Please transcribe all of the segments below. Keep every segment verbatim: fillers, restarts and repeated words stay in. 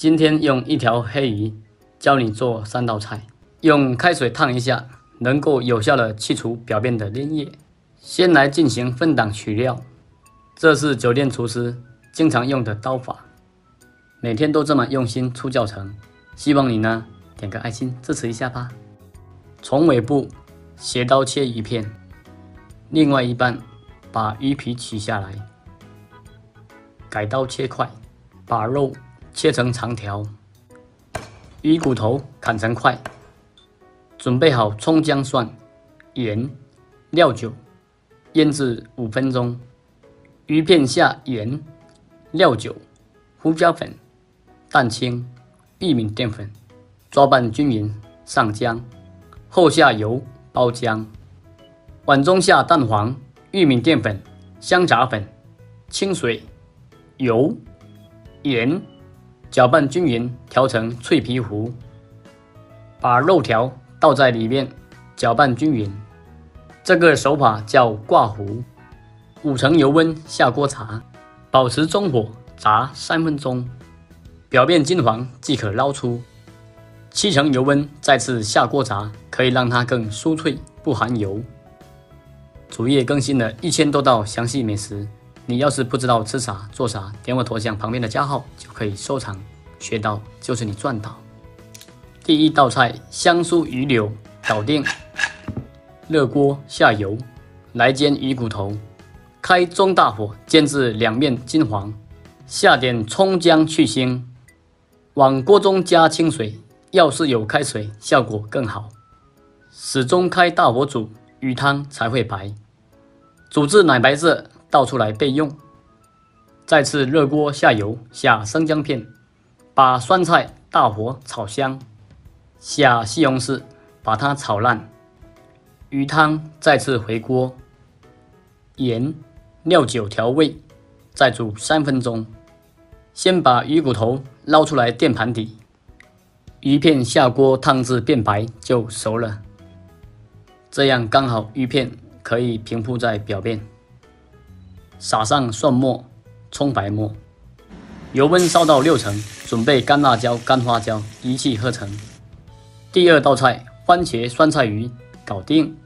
今天用一条黑鱼教你做三道菜，用开水烫一下，能够有效的去除表面的粘液。先来进行分档取料，这是酒店厨师经常用的刀法，每天都这么用心出教程，希望你呢点个爱心支持一下吧。从尾部斜刀切鱼片，另外一半把鱼皮取下来，改刀切块，把肉切成长条，鱼骨头砍成块。准备好葱姜蒜、盐、料酒，腌制五分钟。鱼片下盐、料酒、胡椒粉、蛋清、玉米淀粉，抓拌均匀，上浆。后下油包浆。碗中下蛋黄、玉米淀粉、香杂粉、清水、油、盐，搅拌均匀，调成脆皮糊。把肉条倒在里面，搅拌均匀。这个手法叫挂糊。五成油温下锅炸，保持中火炸三分钟，表面金黄即可捞出。七成油温再次下锅炸，可以让它更酥脆，不含油。主页更新了一千多道详细美食，你要是不知道吃啥做啥，点我头像旁边的加号就可以收藏，学到就是你赚到。第一道菜香酥鱼柳搞定，热锅下油，来煎鱼骨头，开中大火煎至两面金黄，下点葱姜去腥，往锅中加清水，要是有开水效果更好，始终开大火煮，鱼汤才会白，煮至奶白色倒出来备用。再次热锅下油，下生姜片，把酸菜大火炒香，下西红柿把它炒烂，鱼汤再次回锅，盐、料酒调味，再煮三分钟。先把鱼骨头捞出来垫盘底，鱼片下锅烫至变白就熟了，这样刚好鱼片可以平铺在表面。撒上蒜末、葱白末，油温烧到六成，准备干辣椒、干花椒，一气呵成。第二道菜番茄酸菜鱼搞定。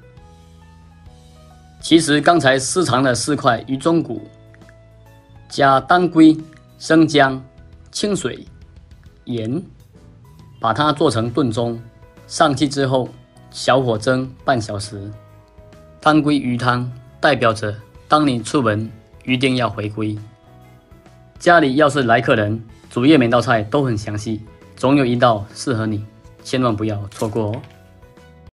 其实刚才私藏了四块鱼中骨，加当归、生姜、清水、盐，把它做成炖盅，上气之后小火蒸半小时。当归鱼汤代表着当你出门一定要回归。家里要是来客人，主页每道菜都很详细，总有一道适合你，千万不要错过哦。